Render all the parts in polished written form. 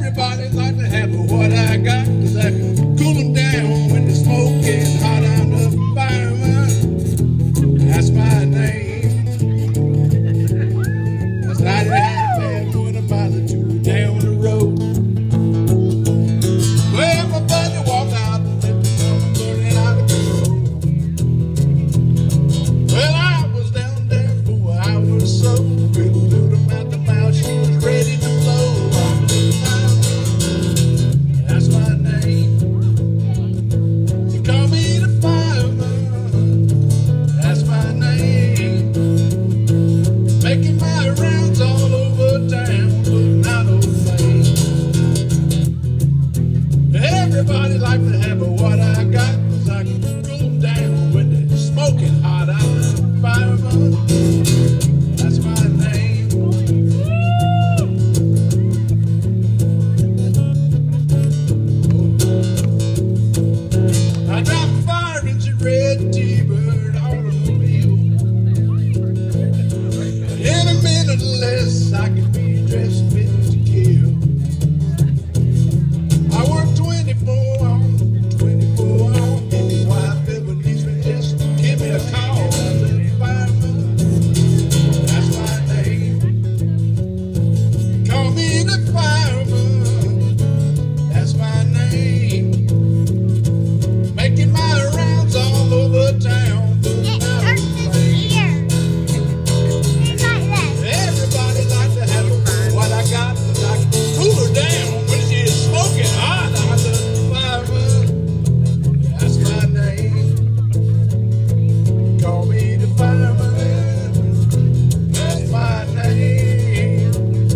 Everybody like to have what I got, 'cause I can cool them down when the smoke gets hot. I'm the fireman, that's my name. That's how they had a man going a mile or two down the road. Well, my buddy walked out and let the sun burning out of the road. Well, I was down there for an hour or so. Little dude about the mouth, she was ready to blow. That's my name. You call me the fireman. That's my name. Making my rounds all over town, putting out old flames. Everybody like to have what I got, 'cause I can cool down when it's smoking hot. I'm the fireman. That's my name. I drop fire in the red T-bird automobile. In a minute or less, I can be dressed fit to kill. I work 24 on, 24 on. If your wife ever needs me, just give me a call. I'm the fireman. That's my name. Call me the fireman. That's my name. Making my rounds all over town. Putting out old flames. Everybody like to have what I got, 'cause I can cool her down when she's smoking hot. I'm the fireman. That's my name. Call me the fireman. That's my name.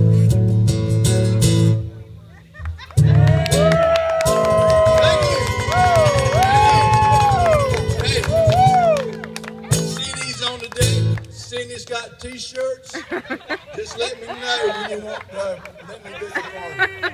Thank you. Hey, CDs on the deck. Cindy's got T-shirts. Just let me know when you want to let me do the one.